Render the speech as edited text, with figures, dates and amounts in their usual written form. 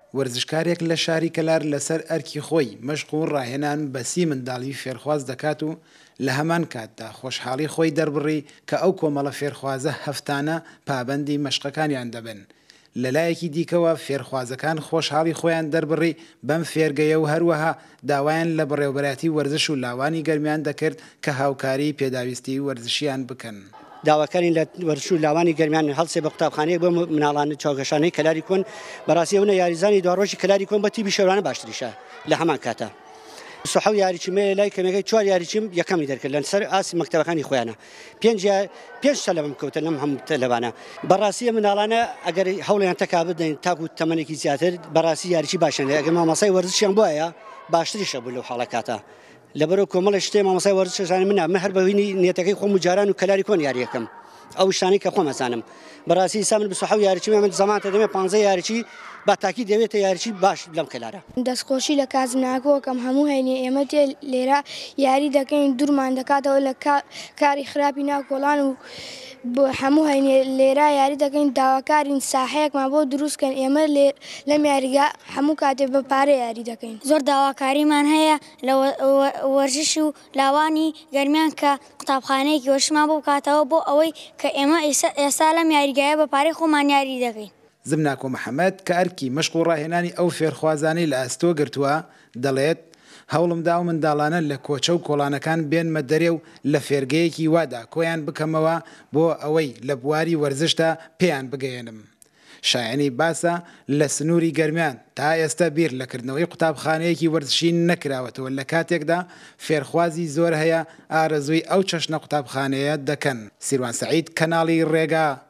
وەرزشکارێک لە شاری کەلار لەسەر ئەرکی خۆی مەشق و ڕاهێنان بە 30 منداڵی فێرخواز دەکات و لە هەمان کاتدا خۆشحاڵی خۆی دەربڕی کە ئەو کۆمەڵە فێرخوازە هەفتانە پابەندی مەشقەکانیان دەبن. لەلایەکی دیکەوە فێرخوازەکان خۆشحاڵی خۆیان دەربڕی بەم فێرگەیە و هەروەها داوایان لە بەڕێوەبەراتی وەرزش و لاوانی گەرمیان دەکرد کە هاوکاری پێداویستی وەرزشیان بکەن. داواکاری لە وەرزش و لاوانی گەرمیان هەڵسێ بە قوتابخانەیەک بۆ مناڵان چاوگەشانەی کەلاری کۆن بەڕاستی ئەوە یاریزانی دوڕۆژی کەلاری کۆن بە تیبی شەوانە باشتریشە لە هەمان کاتە. سەحەو یاریچی مێ لای کەمەکەی 4 یاریچیم یەکەمی دەرکرد لەسەر ئاسی مەکتەبەکانی خۆیانە 5 تەلەبم کەوتە لەم هەموو تەلەبانە. بەڕاستی مناڵانە ئەگەر هەوڵیان تەکا بدەین تاکو تەمەنێکی زیاتر بەڕاستی یاریچی باشن ئەگەر مامۆسای وەرزشیان بۆیە باشتریشە بوو لەو حاڵەکاتە. لەبەرەوە کۆمەڵی شتێ مامۆسای وەرزشەکانی منە هەر بەهۆی نیەتەکەی خۆم و جاران و کەلاری کۆن یاریەکەم. ئەو شتانەی کە خۆم ئەزانم بەڕاستی سامن 27 یاریچی من زەمانە دەمێ 15 یاریچی با تاکی دەوێتە یاریچی باش لەم کەلارە. دەستخۆشی لە کازناکۆکەم هەموو هەینێ ئێمە تێ لێرە یاری دەکەین دوورمان دەکاتەوە لە کاری خراپی ناوکۆڵان و هەموو هەینێ لێرە یاری دەکەین داواکارین ساحەیەکمان بۆ دروستکەن ئێمە لەم یاریگا هەموو کاتێک بە پارە یاری دەکەین. زۆر داواکاریمان هەیە لە وەرزش و لاوانی گەرمیان کە قوتابخانەیەکی وەرزشمان بۆ بکاتەوە بۆ ئەوەی کە ئێمە ئێستا لەم یاریگایە بە پارەی خۆمان یاری دەکەین. زمناکۆ محەممەد کە ئەرکی مەشق و ڕاهێنانی ئەو فێرخوازانەی لە ئەستۆ گرتووە دەڵێت هەوڵمدا و منداڵانە لە کۆچە و کۆڵانەکان بێنمە دەرێ و لە فێرگەیەکی وادا کۆیان بکەمەوە بۆ ئەوەی لە بواری وەرزشدا پێیان بگەێنم. شایانی باسە لە سنووری گەرمیان تا ئێستا بیر لەکردنەوەی قوتابخانەیەکی وەرزشی نەکراوەتەوە لە کاتێکدا فێرخوازی زۆر هەیە ئارەزووی ئەو چەشنە قوتابخانەیە دەکەن. سیروان سەعید کەناڵی ڕێگا